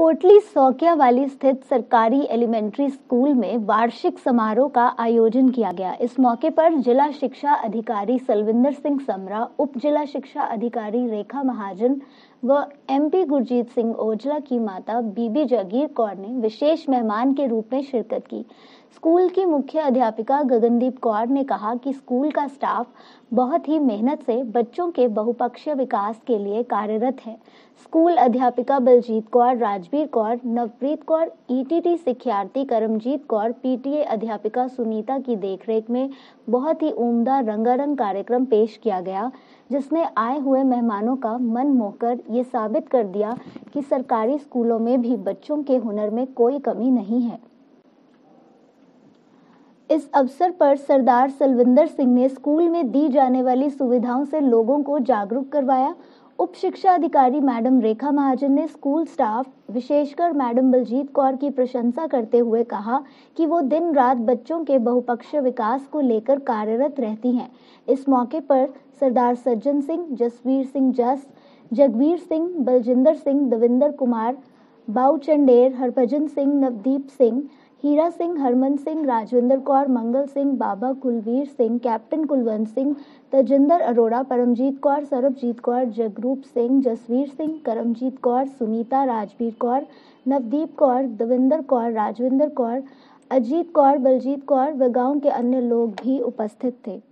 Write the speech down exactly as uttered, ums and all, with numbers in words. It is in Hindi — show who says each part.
Speaker 1: कोटली सौकिया वाली स्थित सरकारी एलिमेंट्री स्कूल में वार्षिक समारोह का आयोजन किया गया। इस मौके पर जिला शिक्षा अधिकारी सलविंदर सिंह समरा, उप जिला शिक्षा अधिकारी रेखा महाजन व एमपी गुरजीत सिंह ओझला की माता बीबी जागीर कौर ने विशेष मेहमान के रूप में शिरकत की। स्कूल की मुख्य अध्यापिका गगनदीप कौर ने कहा कि स्कूल का स्टाफ बहुत ही मेहनत से बच्चों के बहुपक्षीय विकास के लिए कार्यरत है। स्कूल अध्यापिका बलजीत कौर, राजवीर कौर, नवप्रीत कौर, ईटीटी शिक्षार्थी करमजीत कौर, पीटीए अध्यापिका सुनीता की देखरेख में बहुत ही उम्दा रंगारंग कार्यक्रम पेश किया गया, जिसने आए हुए मेहमानों का मन मोहकर ये साबित कर दिया कि सरकारी स्कूलों में भी बच्चों के हुनर में कोई कमी नहीं है। इस अवसर पर सरदार सलविंदर सिंह ने स्कूल में दी जाने वाली सुविधाओं से लोगों को जागरूक करवाया। उप शिक्षा अधिकारी मैडम रेखा महाजन ने स्कूल स्टाफ, विशेषकर मैडम बलजीत कौर की प्रशंसा करते हुए कहा कि वो दिन रात बच्चों के बहुपक्षीय विकास को लेकर कार्यरत रहती हैं। इस मौके पर सरदार सज्जन सिंह, जसवीर सिंह जस, जगवीर सिंह, बलजिंदर सिंह, दविंदर कुमार, बाऊ चंडेर, हरभजन सिंह, नवदीप सिंह, हीरा सिंह, हरमन सिंह, राजविंदर कौर, मंगल सिंह, बाबा कुलवीर सिंह, कैप्टन कुलवंत सिंह, तजिंदर अरोड़ा, परमजीत कौर, सरबजीत कौर, जगरूप सिंह, जसवीर सिंह, करमजीत कौर, सुनीता, राजवीर कौर, नवदीप कौर, दविंदर कौर, राजविंदर कौर, अजीत कौर, बलजीत कौर व गांव के अन्य लोग भी उपस्थित थे।